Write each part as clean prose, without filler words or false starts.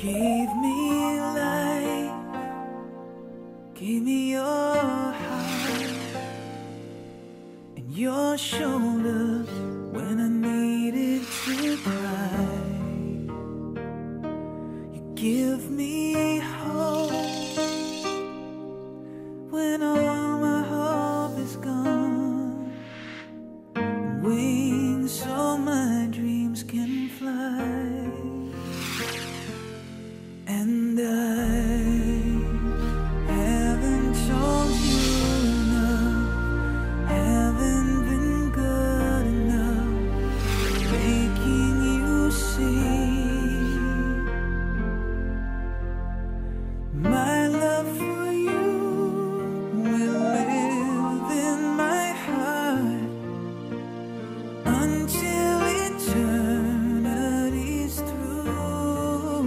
gave me life, gave me your heart and your shoulders when I needed to cry. You give me hope when all my hope is gone, and wings so my dreams can fly. And I haven't told you enough, haven't been good enough, making you see my love for you will live in my heart until eternity's through.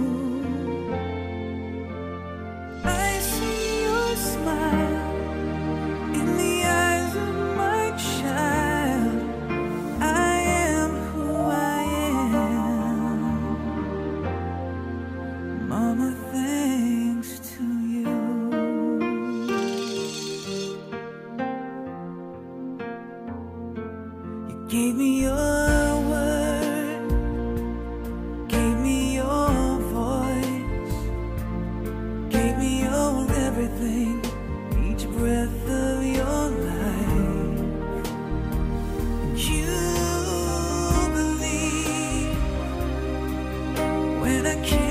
I see your smile in the eyes of my child. I am who I am, Mama, thanks to you. You gave me your word, gave me your voice, gave me your everything, each breath of your life. And you believe when I can't.